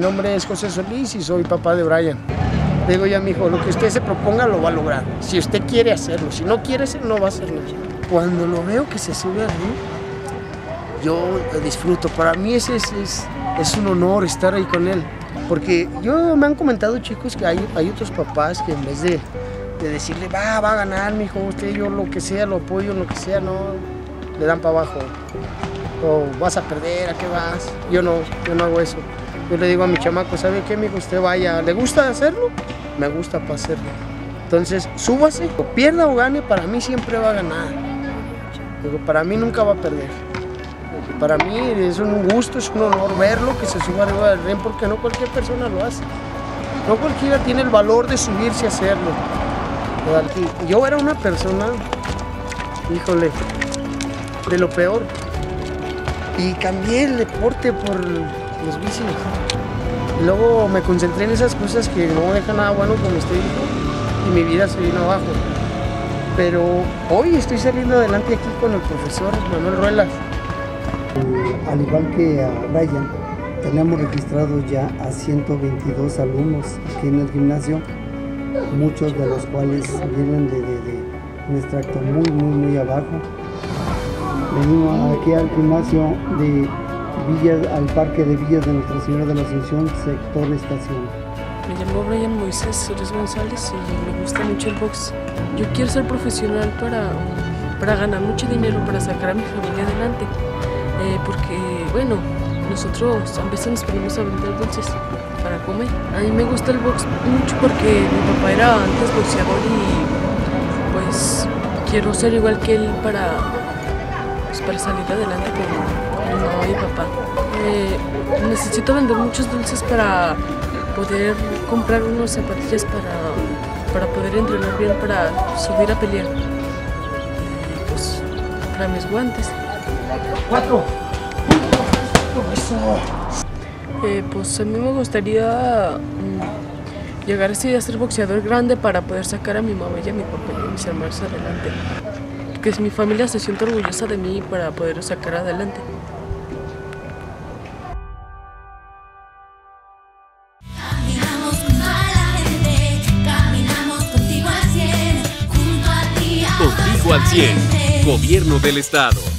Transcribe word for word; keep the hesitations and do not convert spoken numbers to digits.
nombre es José Solís y soy papá de Brian. Le digo ya, mijo, lo que usted se proponga lo va a lograr. Si usted quiere hacerlo, si no quiere hacerlo, no va a hacerlo. Cuando lo veo que se sube a mí, yo lo disfruto. Para mí ese es, es, es un honor estar ahí con él. Porque yo me han comentado, chicos, que hay, hay otros papás que en vez de, de decirle, va, va a ganar, mijo, usted, yo lo que sea, lo apoyo, lo que sea, no, le dan para abajo. O vas a perder, ¿a qué vas? Yo no, yo no hago eso. Yo le digo a mi chamaco, ¿sabe qué, mijo? Usted vaya, ¿le gusta hacerlo? Me gusta para hacerlo. Entonces, súbase, o pierda o gane, para mí siempre va a ganar. Digo, para mí nunca va a perder. Para mí es un gusto, es un honor verlo, que se suba arriba del ring, porque no cualquier persona lo hace. No cualquiera tiene el valor de subirse a hacerlo. Yo era una persona, híjole, de lo peor. Y cambié el deporte por los vicios. Y luego me concentré en esas cosas que no dejan nada bueno, como usted dijo, y mi vida se vino abajo. Pero hoy estoy saliendo adelante aquí con el profesor Manuel Ruelas. Al igual que a Brian, tenemos registrados ya a ciento veintidós alumnos aquí en el gimnasio, muchos de los cuales vienen de, de, de un extracto muy, muy, muy abajo. Venimos aquí al gimnasio de Villas, al parque de Villas de Nuestra Señora de la Asunción, sector estación. Me llamo Brian Moisés Suárez González y me gusta mucho el box. Yo quiero ser profesional para, para ganar mucho dinero, para sacar a mi familia adelante. Eh, porque, bueno, nosotros a veces nos ponemos a vender dulces para comer. A mí me gusta el box mucho porque mi papá era antes boxeador y pues quiero ser igual que él para, pues, para salir adelante con, con mi mamá y papá. Eh, necesito vender muchos dulces para poder comprar unas zapatillas para, para poder entrenar bien, para subir a pelear. Eh, pues, para mis guantes. Cuatro. Eh, pues a mí me gustaría mm, llegar así a ser boxeador grande para poder sacar a mi mamá y a mi papá y a mis hermanos adelante. Que mi familia se sienta orgullosa de mí para poder sacar adelante. Caminamos junto a la gente, caminamos contigo al cien, junto a ti. Contigo al cien, Gobierno del Estado.